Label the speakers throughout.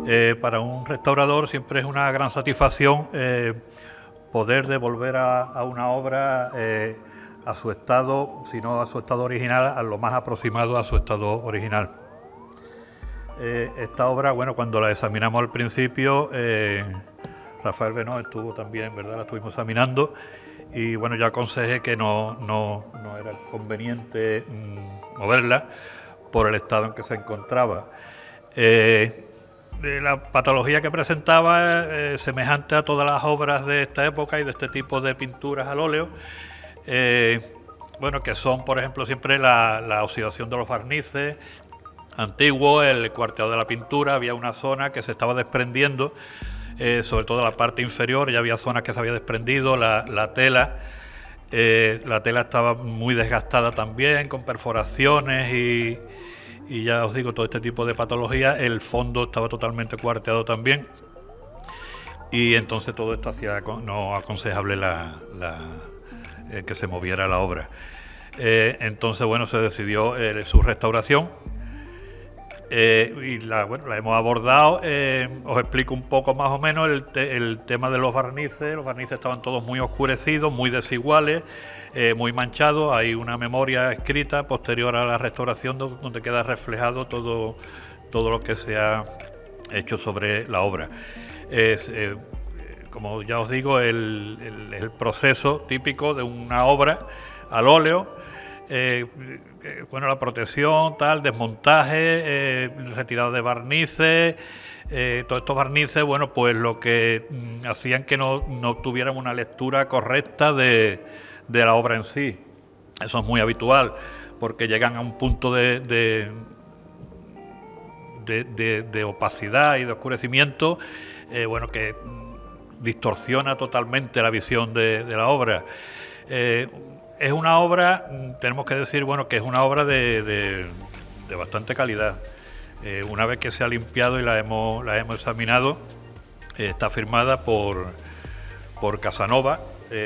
Speaker 1: Para un restaurador siempre es una gran satisfacción poder devolver a una obra a su estado, si no a su estado original, a lo más aproximado a su estado original. Esta obra, bueno, cuando la examinamos al principio, Rafael Benó estuvo también, ¿verdad? La estuvimos examinando y bueno, yo aconsejé que no era conveniente moverla por el estado en que se encontraba. De la patología que presentaba, semejante a todas las obras de esta época y de este tipo de pinturas al óleo, bueno, que son, por ejemplo, siempre la oxidación de los barnices antiguos, el cuarteado de la pintura. Había una zona que se estaba desprendiendo, sobre todo la parte inferior, ya había zonas que se había desprendido, la tela estaba muy desgastada también, con perforaciones y ya os digo, todo este tipo de patologías. El fondo estaba totalmente cuarteado también y entonces todo esto hacía no aconsejable que se moviera la obra. Entonces, bueno, se decidió su restauración y la hemos abordado. Os explico un poco más o menos el tema de los barnices. Los barnices estaban todos muy oscurecidos, muy desiguales, muy manchados. Hay una memoria escrita posterior a la restauración donde queda reflejado todo lo que se ha hecho sobre la obra. Como ya os digo, el proceso típico de una obra al óleo. Bueno, la protección, desmontaje, retirada de barnices, todos estos barnices, bueno, pues lo que hacían que no tuvieran una lectura correcta de la obra en sí. Eso es muy habitual, porque llegan a un punto de opacidad y de oscurecimiento, bueno, que distorsiona totalmente la visión de la obra. Es una obra, tenemos que decir, bueno, que es una obra de bastante calidad. Una vez que se ha limpiado y la hemos examinado, está firmada por Casanova.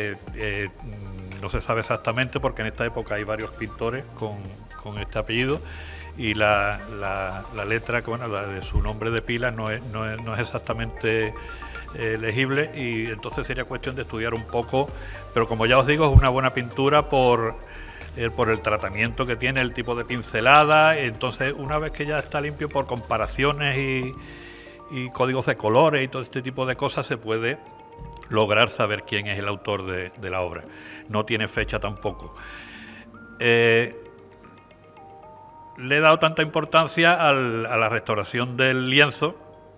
Speaker 1: No se sabe exactamente porque en esta época hay varios pintores con este apellido y la letra, bueno, la de su nombre de pila no es exactamente legible, y entonces sería cuestión de estudiar un poco, pero como ya os digo, es una buena pintura por el tratamiento que tiene, el tipo de pincelada. Entonces, una vez que ya está limpio, por comparaciones y códigos de colores y todo este tipo de cosas, se puede lograr saber quién es el autor de la obra. No tiene fecha tampoco. Le he dado tanta importancia a la restauración del lienzo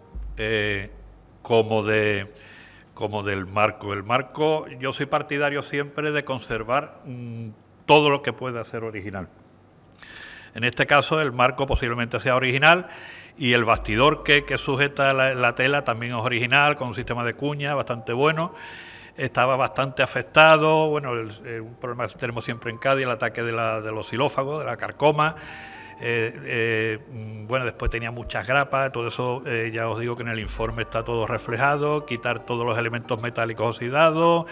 Speaker 1: como del marco. El marco, yo soy partidario siempre de conservar todo lo que pueda ser original. En este caso, el marco posiblemente sea original y el bastidor que sujeta la tela también es original, con un sistema de cuña bastante bueno. Estaba bastante afectado. Bueno, un problema que tenemos siempre en Cádiz, el ataque de los xilófagos, de la carcoma. Bueno, después tenía muchas grapas. Todo eso, ya os digo que en el informe está todo reflejado. Quitar todos los elementos metálicos oxidados.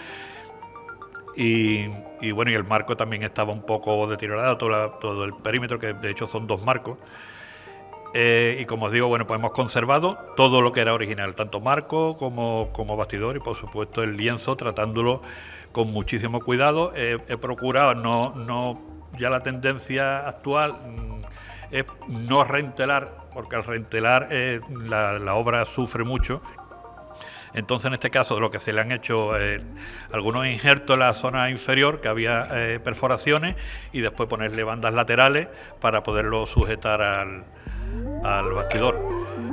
Speaker 1: Y bueno, y el marco también estaba un poco deteriorado, todo el perímetro, que de hecho son dos marcos. Y como os digo, bueno, pues hemos conservado todo lo que era original, tanto marco como bastidor, y por supuesto el lienzo, tratándolo con muchísimo cuidado. He procurado ya la tendencia actual es no reentelar, porque al reentelar la obra sufre mucho. Entonces, en este caso, de lo que se le han hecho algunos injertos en la zona inferior, que había perforaciones, y después ponerle bandas laterales para poderlo sujetar al bastidor.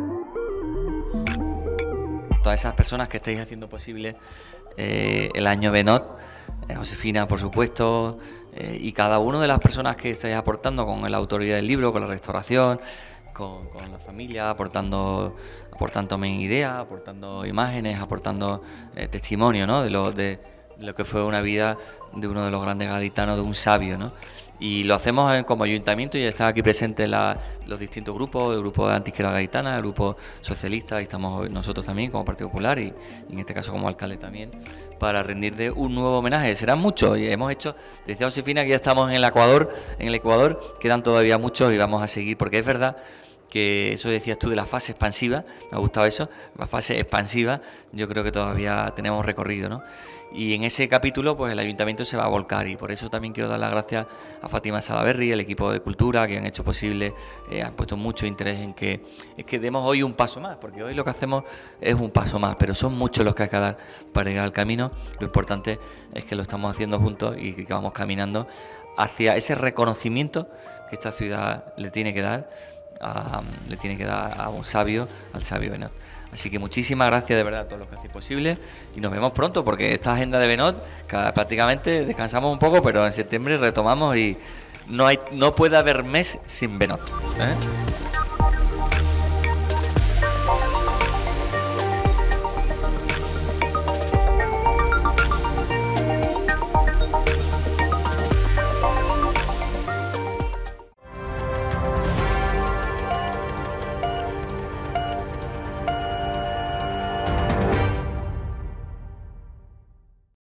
Speaker 2: Todas esas personas que estáis haciendo posible el año Benot, Josefina, por supuesto, y cada una de las personas que estáis aportando con la autoría del libro, con la restauración, con la familia, aportándome ideas, aportando imágenes, aportando testimonio, ¿no?, de lo que fue una vida de uno de los grandes gaditanos, de un sabio, ¿no? Y lo hacemos como ayuntamiento, y están aquí presentes los distintos grupos, el grupo de Antiquera Gaditana, el grupo socialista, y estamos nosotros también como Partido Popular y en este caso como alcalde también, para rendirle un nuevo homenaje. Serán muchos, y hemos hecho, decía Josefina, que ya estamos en el Ecuador, quedan todavía muchos y vamos a seguir, porque es verdad que eso decías tú de la fase expansiva, me ha gustado eso, la fase expansiva, yo creo que todavía tenemos recorrido, ¿no? Y en ese capítulo, pues el ayuntamiento se va a volcar, y por eso también quiero dar las gracias a Fátima Salaberry, el equipo de cultura, que han hecho posible, han puesto mucho interés en que demos hoy un paso más, porque hoy lo que hacemos es un paso más, pero son muchos los que hay que dar para llegar al camino. Lo importante es que lo estamos haciendo juntos y que vamos caminando hacia ese reconocimiento que esta ciudad le tiene que dar a un sabio, al sabio Benot. Así que muchísimas gracias de verdad a todos los que hacéis posible, y nos vemos pronto, porque esta agenda de Benot prácticamente descansamos un poco, pero en septiembre retomamos y no puede haber mes sin Benot, ¿eh?